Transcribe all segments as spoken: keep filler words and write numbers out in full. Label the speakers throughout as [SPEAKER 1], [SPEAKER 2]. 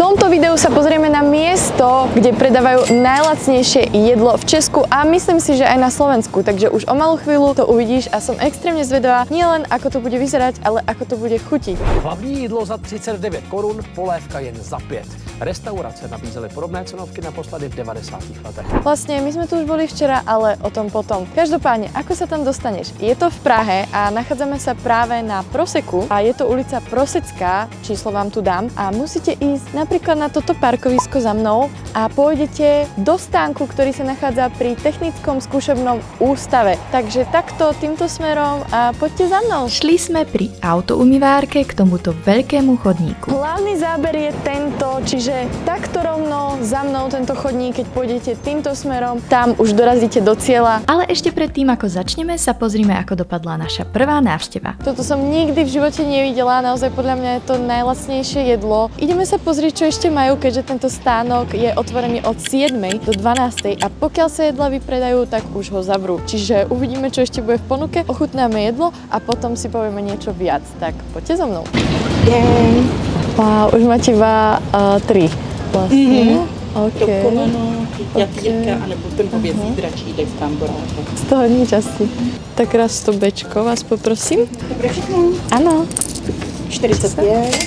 [SPEAKER 1] tomto videu sa pozrieme na miesto, kde predávajú najlacnejšie jedlo v Česku a myslím si, že aj na Slovensku. Takže už o malú chvíľu to uvidíš a som extrémne zvedavá, nielen ako to bude vyzerať, ale ako to bude chutiť.
[SPEAKER 2] Hlavní jídlo za třicet devět korun, polévka jen za pět. Restaurace nabízely podobné cenovky naposledy v devadesátých letech.
[SPEAKER 1] Vlastne my sme tu už boli včera, ale o tom potom. Každopádne, ako sa tam dostaneš? Je to v Prahe a nachádzame sa práve na Proseku a je to ulica Prosecká, číslo vám tu dám a musíte ísť napríklad na toto parkovisko za mnou a pôjdete do stánku, ktorý sa nachádza pri Technickom skúšobnom ústave. Takže takto, týmto smerom a poďte za mnou.
[SPEAKER 3] Šli sme pri autoumývárke k tomuto veľkému chodníku.
[SPEAKER 1] Hlavný záber je tento, čiže takto rovno za mnou tento chodník, keď pôjdete týmto smerom, tam už dorazíte do cieľa.
[SPEAKER 3] Ale ešte predtým, ako začneme, sa pozrime, ako dopadla naša prvá návšteva.
[SPEAKER 1] Toto som nikdy v živote nevidela, naozaj podľa mňa je to najlacnejšie jedlo. Ideme sa pozrieť, čo ešte majú, keďže tento stánok je otvorený od siedmej do dvanástej a pokiaľ sa jedla vypredajú, tak už ho zavrú. Čiže uvidíme, čo ešte bude v ponuke, ochutnáme jedlo a potom si povieme niečo viac. Tak poďte so mnou. Jej. Wow, už máte iba uh, tri vlastne. Mm-hmm. Okay.
[SPEAKER 4] To koleno, jatýrka, okay. Anebo ten hovězí dračídek v tamboráře.
[SPEAKER 1] Z toho nič asi. Tak raz to bečko vás poprosím.
[SPEAKER 4] Dobré všechno?
[SPEAKER 1] Ano.
[SPEAKER 4] čtyřicet pět.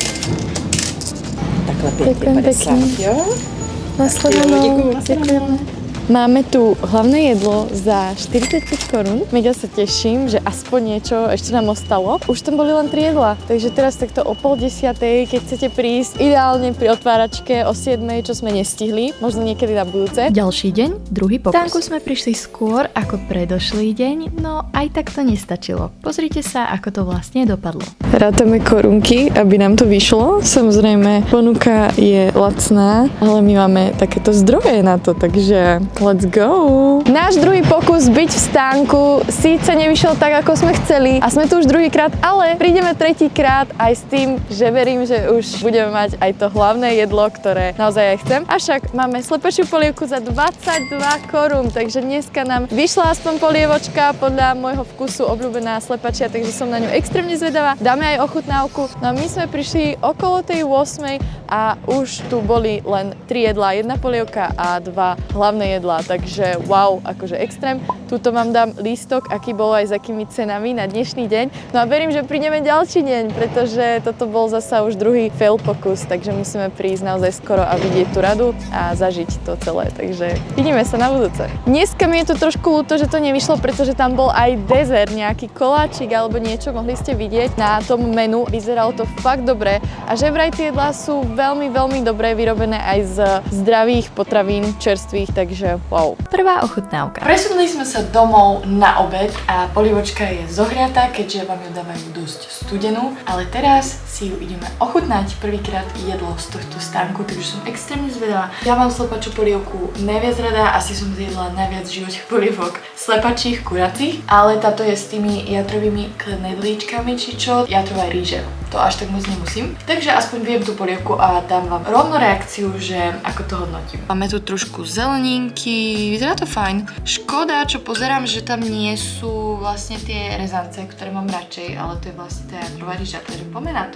[SPEAKER 4] Takhle pěkně padesát, jo?
[SPEAKER 1] Nasledanou.
[SPEAKER 4] Děkuju, nasledanou.
[SPEAKER 1] Máme tu hlavné jedlo za štyridsaťpäť korún. Mega sa teším, že aspoň niečo ešte nám ostalo. Už tam boli len tri jedlá, takže teraz takto o pol desiatej, keď chcete prísť, ideálne pri otváračke o siedmej, čo sme nestihli, možno niekedy na budúce.
[SPEAKER 3] Ďalší deň, druhý pokus. V stánku sme prišli skôr ako predošlý deň, no aj tak to nestačilo. Pozrite sa, ako to vlastne dopadlo.
[SPEAKER 1] Rátame korunky, aby nám to vyšlo. Samozrejme, ponuka je lacná, ale my máme takéto zdroje na to, takže let's go! Náš druhý pokus byť v stánku síce nevyšiel tak, ako sme chceli a sme tu už druhýkrát, ale prídeme tretíkrát aj s tým, že verím, že už budeme mať aj to hlavné jedlo, ktoré naozaj aj chcem. Avšak máme slepačiu polievku za dvadsaťdva korún, takže dneska nám vyšla aspoň polievočka podľa môjho vkusu obľúbená slepačia, takže som na ňu extrémne zvedavá. Dáme aj ochutnávku. No a my sme prišli okolo tej ôsmej a už tu boli len tri jedlá, jedna polievka a dva hlavné jedlá. Takže wow, akože extrém. Tuto vám dám lístok, aký bol aj s akými cenami na dnešný deň. No a verím, že prídeme ďalší deň, pretože toto bol zasa už druhý fail pokus, takže musíme prísť naozaj skoro a vidieť tú radu a zažiť to celé. Takže vidíme sa na budúce. Dneska mi je to trošku ľúto, že to nevyšlo, pretože tam bol aj dezert, nejaký koláčik alebo niečo, mohli ste vidieť na tom menu. Vyzeralo to fakt dobre a že vraj tie jedlá sú veľmi, veľmi dobre vyrobené aj z zdravých potravín, čerstvých, takže wow.
[SPEAKER 3] Prvá ochutnávka.
[SPEAKER 1] Presunuli sme sa domov na obed a polievočka je zohriatá, keďže vám ju dávajú dosť studenú, ale teraz si ju ideme ochutnať. Prvýkrát jedlo z tohto stánku, takže som extrémne zvedavá. Ja mám slepačú polievku najviac rada, asi som zjedla najviac v živote polievok slepačích, kuracích, ale táto je s tými jatrovými knedlíčkami, či čo, jatrová rýže. To až tak moc nemusím. Takže aspoň viem tú polievku a dám vám rovno reakciu, že ako to hodnotím. Máme tu trošku zeleninky, vyzerá to fajn. Škoda, čo pozerám, že tam nie sú vlastne tie rezance, ktoré mám radšej, ale to je vlastne tá jatrová rýža, takže poďme na to.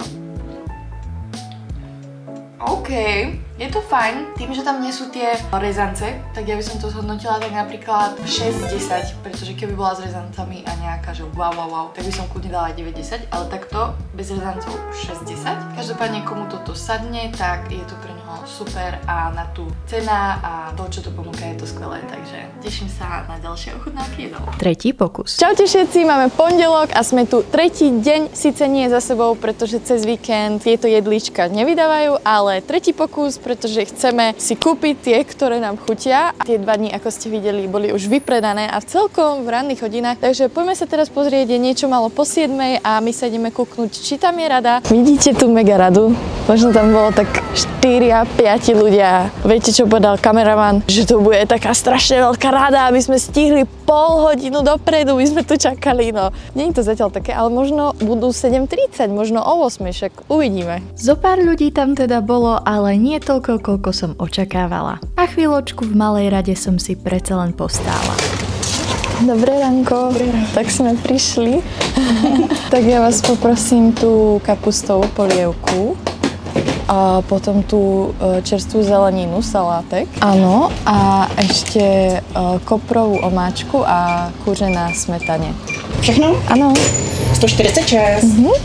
[SPEAKER 1] OK, je to fajn, tým, že tam nie sú tie rezance, tak ja by som to zhodnotila tak napríklad šesť desať, pretože keby bola s rezancami a nejaká, že wow, wow, wow, tak by som kľudne dala deväť desať, ale takto bez rezancov šesť desať. Každopádne, komu toto sadne, tak je to pre neho super a na tú cena a to, čo to ponúka, je to skvelé, takže teším sa na ďalšie ochutnávky jedol.
[SPEAKER 3] Tretí pokus.
[SPEAKER 1] Čaute všetci, máme pondelok a sme tu tretí deň, síce nie za sebou, pretože cez víkend tieto jedlička nevydávajú, ale tretí pokus, pretože chceme si kúpiť tie, ktoré nám chutia. A tie dva dní, ako ste videli, boli už vypredané a v celkom v ranných hodinách. Takže poďme sa teraz pozrieť, je niečo malo po siedmej a my sa ideme kúknúť, či tam je rada. Vidíte tu mega radu? Možno tam bolo tak štyri a päť ľudia. Viete, čo povedal kameraman? Že to bude taká strašne veľká rada, aby sme stihli pol hodinu dopredu, my sme tu čakali, no. Nie je to zatiaľ také, ale možno budú sedem tridsať, možno o ôsmej, však uvidíme.
[SPEAKER 3] Zopár ľudí tam teda bolo, ale nie toľko, koľko som očakávala. A chvíľočku v malej rade som si predsa len postála.
[SPEAKER 1] Dobré ránko, Dobré ránko. Tak sme prišli. Tak ja vás poprosím tú kapustovú polievku. a potom tú čerstvú zeleninu, salátek. Áno, a ešte koprovú omáčku a kuře na smetane.
[SPEAKER 4] Všechno?
[SPEAKER 1] Áno.
[SPEAKER 4] sto štyridsať šesť.
[SPEAKER 1] Mhm.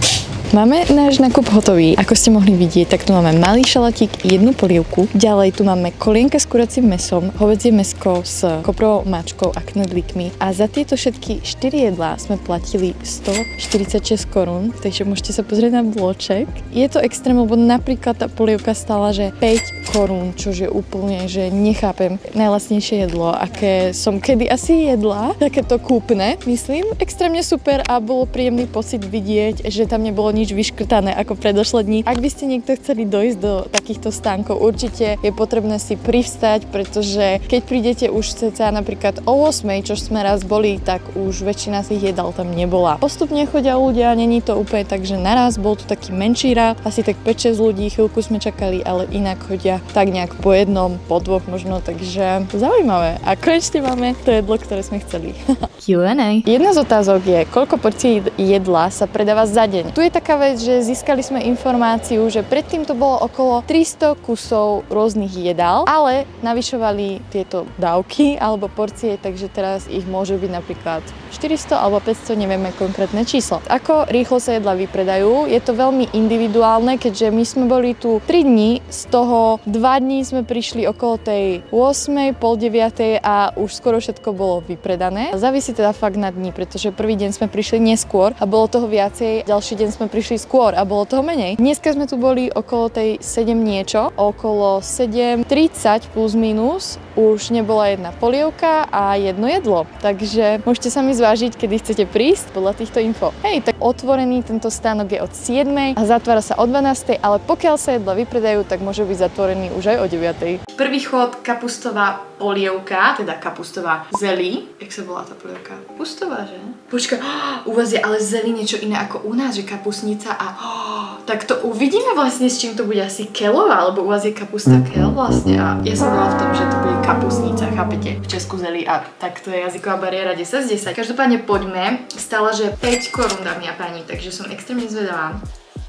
[SPEAKER 1] Máme náš nákup hotový. Ako ste mohli vidieť, tak tu máme malý šalatík, jednu polievku. Ďalej tu máme kolienka s kuracím mesom, hovädzie mäsko s koprovou omáčkou a knedlíkmi. A za tieto všetky štyri jedlá sme platili stoštyridsaťšesť korún, takže môžete sa pozrieť na bloček. Je to extrém, lebo napríklad tá polievka stála, že päť korún, čo je úplne, že nechápem, najlacnejšie jedlo, aké som kedy asi jedla, takéto kúpne, myslím. Extrémne super a bolo príjemný pocit vidieť, že tam nebolo nič vyškrtané ako predošlé dni. Ak by ste niekto chceli dojsť do takýchto stánkov, určite je potrebné si privstať, pretože keď prídete už cca napríklad o ôsmej, čo sme raz boli, tak už väčšina z tých jedál tam nebola. Postupne chodia ľudia, není to úplne tak, že naraz, bol tu taký menší rád, asi tak päť šesť ľudí, chvíľku sme čakali, ale inak chodia tak nejak po jednom, po dvoch možno, takže zaujímavé. A konečne máme to jedlo, ktoré sme chceli.
[SPEAKER 3] Q and A.
[SPEAKER 1] Jedna z otázok je, koľko porcií jedla sa predáva za deň. Tu je taká vec, že získali sme informáciu, že predtým to bolo okolo tristo kusov rôznych jedál, ale navyšovali tieto dávky alebo porcie, takže teraz ich môže byť napríklad štyristo alebo päťsto, nevieme konkrétne číslo. Ako rýchlo sa jedla vypredajú, je to veľmi individuálne, keďže my sme boli tu tri dni, z toho dva dní sme prišli okolo tej ôsmej, pol deviatej a už skoro všetko bolo vypredané. Závisí teda fakt na dni, pretože prvý deň sme prišli neskôr a bolo toho viacej, ďalší deň sme prišli skôr a bolo toho menej. Dneska sme tu boli okolo tej sedem niečo, okolo sedem tridsať plus minus už nebola jedna polievka a jedno jedlo. Takže môžete sa mi zvážiť, kedy chcete prísť podľa týchto info. Hej, tak otvorený tento stánok je od siedmej a zatvára sa o dvanástej, ale pokiaľ sa jedla vypredajú, tak môže byť zatvorený už aj o deviatej.
[SPEAKER 3] Prvý chod kapustová polievka, teda kapustová zelí. Jak sa volá tá polievka? Kapustová, že? Počkaj, oh, u vás je ale zelí niečo iné ako u nás, že kapustnica a oh, tak to uvidíme vlastne, s čím to bude asi kelová, lebo u vás je kapusta kel vlastne a ja som bola v tom, že to bude kapustnica, chápete? V Česku zelí a tak to je jazyková bariéra desať z desať. Každopádne poďme, stála, že päť korún, dámy a páni, takže som extrémne zvedavá.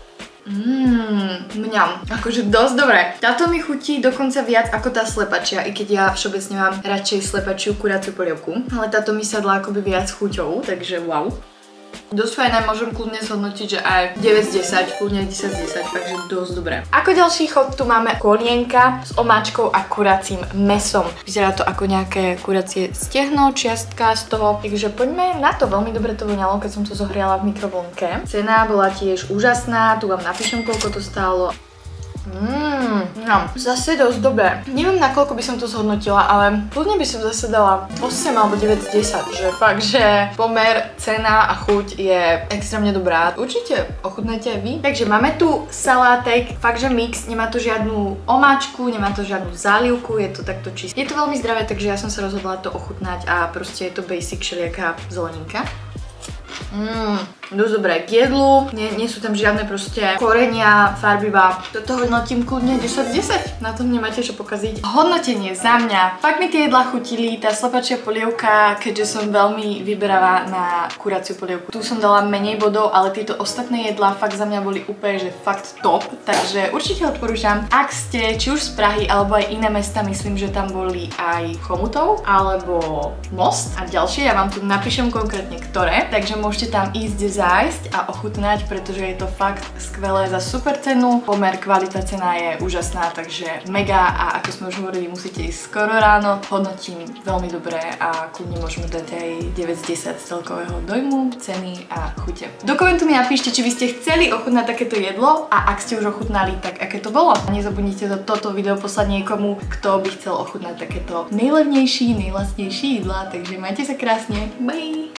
[SPEAKER 3] Mmm, mňam, akože dosť dobré. Táto mi chutí dokonca viac ako tá slepačia, i keď ja všeobecne mám radšej slepačiu kuraciu polievku. Ale táto mi sadla akoby viac chuťou, takže wow. Dosť fajné, môžem kľudne zhodnotiť, že aj deväť z desať, kľudne desať z desať, takže dosť dobré. Ako ďalší chod tu máme kolienka s omáčkou a kuracím mesom. Vyzerá to ako nejaké kuracie stehno, čiastka z toho, takže poďme na to. Veľmi dobre to voňalo, keď som to zohriala v mikrovlnke. Cena bola tiež úžasná, tu vám napíšem, koľko to stálo. Mmm, no, zase dosť dobré. Neviem, na koľko by som to zhodnotila, ale kľudne by som zase dala osem alebo deväť z desať, že fakt, že pomer, cena a chuť je extrémne dobrá. Určite ochutnajte aj vy. Takže máme tu salátek, fakt, že mix, nemá to žiadnu omáčku, nemá to žiadnu zálivku, je to takto čisté. Je to veľmi zdravé, takže ja som sa rozhodla to ochutnať a proste je to basic všelijaká zeleninka. Mmm, dosť dobré k jedlu, nie, nie sú tam žiadne proste korenia, farbivá. Toto hodnotím kľudne desať z desať, na tom nemáte čo pokaziť. Hodnotenie za mňa. Fakt mi tie jedlá chutili, tá slepačia polievka, keďže som veľmi vyberavá na kuraciu polievku. Tu som dala menej bodov, ale tieto ostatné jedlá fakt za mňa boli úplne, že fakt top. Takže určite odporúčam, ak ste či už z Prahy, alebo aj iné mesta, myslím, že tam boli aj Chomutov, alebo Most a ďalšie, ja vám tu napíšem konkrétne ktoré, takže môžete tam ísť zájsť a ochutnať, pretože je to fakt skvelé za super cenu. Pomer kvalita cena je úžasná, takže mega a ako sme už hovorili, musíte ísť skoro ráno. Hodnotím veľmi dobré a kľudne môžeme dať aj deväť z desať z celkového dojmu, ceny a chute. Do komentu mi napíšte, či by ste chceli ochutnať takéto jedlo a ak ste už ochutnali, tak aké to bolo. Nezabudnite do toto video poslať niekomu, kto by chcel ochutnať takéto najlevnejší, najlacnejší jedlá, takže majte sa krásne. Bye!